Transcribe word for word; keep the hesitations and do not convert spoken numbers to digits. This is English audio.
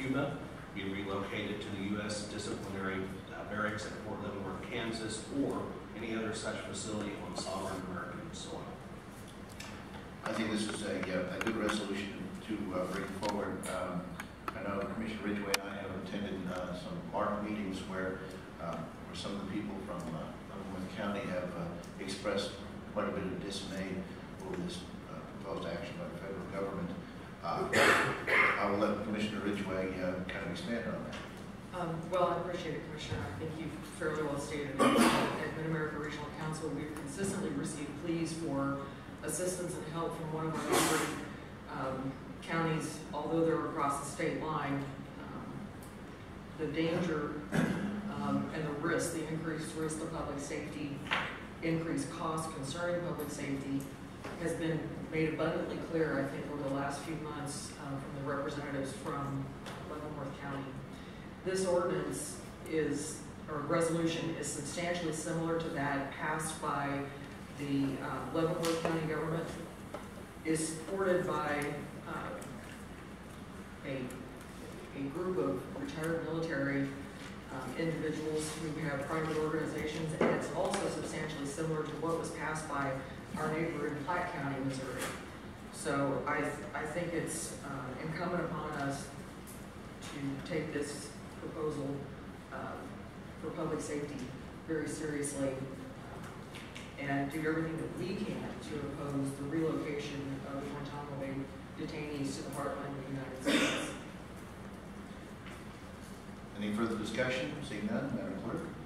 Cuba be relocated to the U S disciplinary uh, barracks at Fort Leavenworth, Kansas, or any other such facility on sovereign American soil. I think this is a, uh, a good resolution to uh, bring forward. Um, I know Commissioner Ridgway and I have attended uh, some ARC meetings where, uh, where some of the people from uh, Leavenworth County have uh, expressed quite a bit of dismay over this uh, proposed action by the federal government. Uh, I will let Commissioner Ridgway uh, kind of expand on that. Um, well, I appreciate it, Commissioner. I think you've fairly well stated it. At Mid-America Regional Council, we've consistently received pleas for assistance and help from one of our neighboring um, counties, although they're across the state line. Um, the danger um, and the risk, the increased risk of public safety, increased costs concerning public safety has been made abundantly clear, I think, over the last few months uh, from the representatives from Leavenworth County. This ordinance is, or resolution is substantially similar to that passed by the uh, Leavenworth County government, is supported by uh, a, a group of retired military um, individuals who have private organizations, and it's also substantially similar to what was passed by our neighbor in Platte County, Missouri. So I, th I think it's uh, incumbent upon us to take this proposal uh, for public safety very seriously uh, and do everything that we can to oppose the relocation of Guantanamo Bay detainees to the heartland of the United States. Any further discussion? Seeing none, Madam Clerk.